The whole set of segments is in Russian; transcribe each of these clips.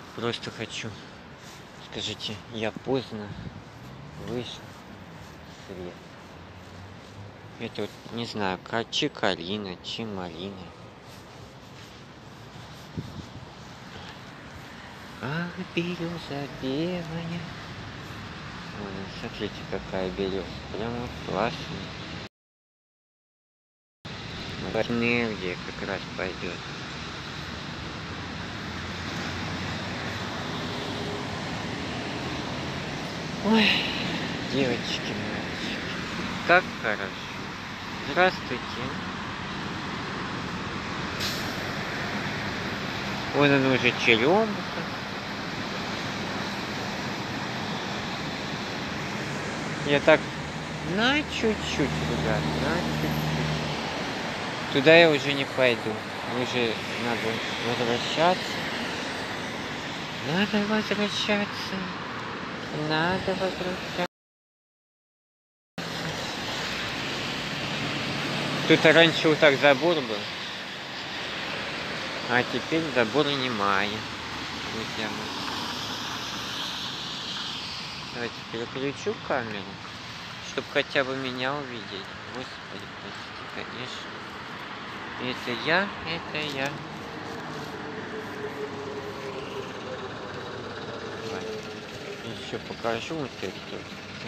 Просто хочу. Скажите, я поздно вышел в свет. Это вот, не знаю, чи калина, чи малина. Ах, береза белая. Ой, смотрите, какая береза. Прям вот классная. Энергия как раз пойдет. Ой, девочки, мальчики, как хорошо. Здравствуйте. Вон он уже черемуха. Я так на чуть-чуть, ребят, на чуть-чуть. Туда я уже не пойду. Уже надо возвращаться. Надо возвращаться. Надо возвращаться. Тут раньше вот так забор был. А теперь забора немає. Друзья мои. Давайте переключу камеру, чтобы хотя бы меня увидеть. Господи, простите, конечно. Это я, это я. Еще покажу вот это.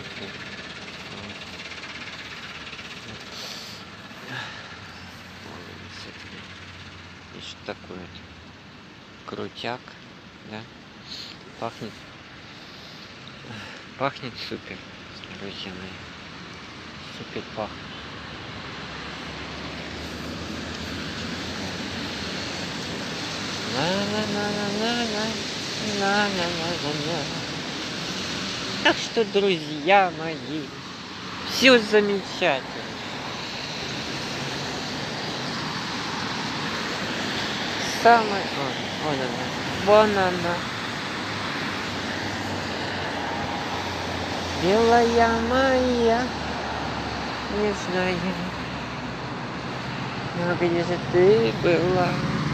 И что такое? Крутяк, да? Пахнет супер, друзья мои. Супер пахнет. Так что, друзья мои, все замечательно. Самое... Вон она. Вон она. Белая моя, нежная. Но где же ты была?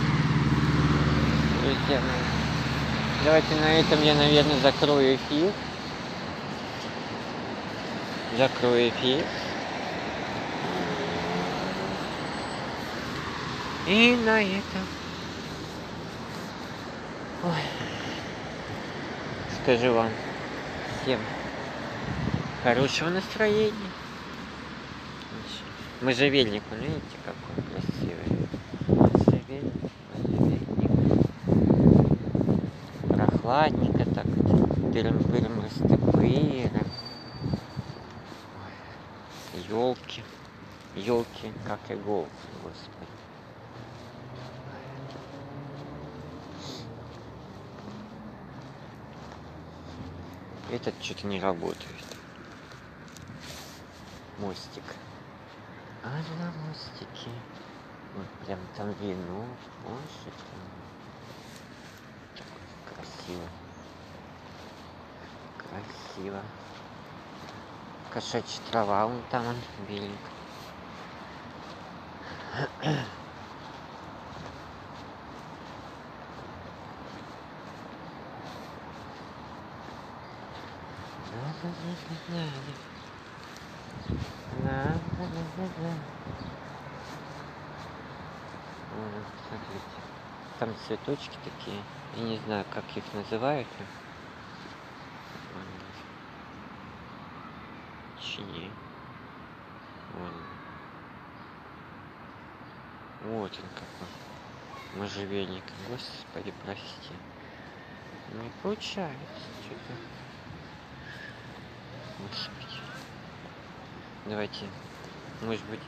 Друзья мои. Давайте на этом я, наверное, закрою эфир. Закрою эфир. И на этом... Ой. Скажу вам всем хорошего настроения. Можжевельник, видите, какой красивый. Можжевельник. Прохладненько так. Пырм-пырм растопыры. Елки. Елки, как иголки, господи. Этот что-то не работает. Мостик. А на мостике. Вот прям там вино. Боже, там. Красиво. Красиво. Кошачья трава, вон там он беленький. Смотрите, там цветочки такие, я не знаю, как их называют. Чини. Вот он какой. Можжевельник. Господи, прости. Не получается что-то. Господи. Давайте, может быть...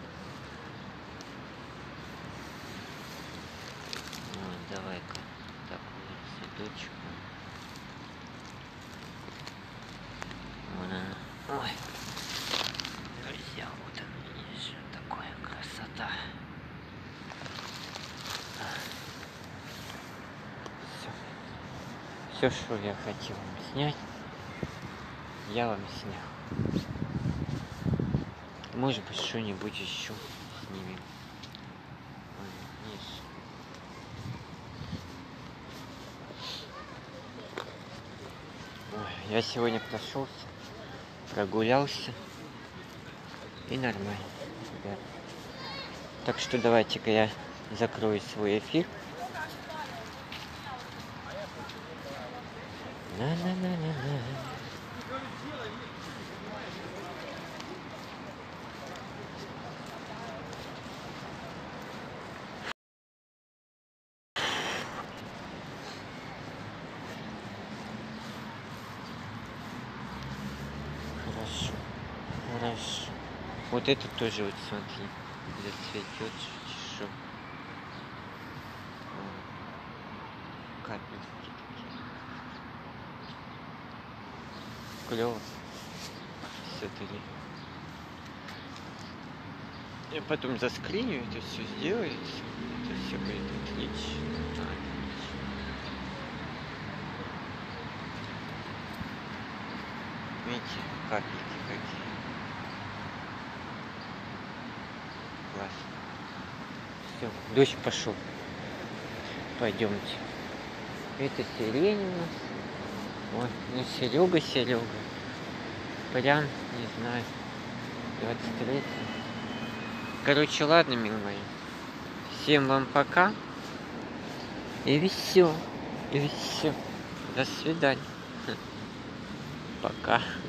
Давай-ка такую цветочку. Вон она. Ой. Друзья, вот он, видишь, такая красота. Все, что я хотел вам снять, я вам снял. Может быть, что-нибудь еще снимем. Я сегодня прошелся, прогулялся. И нормально, ребят. Так что давайте-ка я закрою свой эфир. На-на-на-на-на. Хорошо, хорошо. Вот это тоже, вот смотри, зацветет, что капельки такие. Клево. Смотри. Я потом заскриню, это все сделается. Это все будет отлично. Видите, капельки какие. Классно. Все, дождь пошел. Пойдемте. Это сирень у нас. Ой, ну Серега. Прям, не знаю, 23. Короче, ладно, милые мои. Всем вам пока. И все. До свидания. Пока.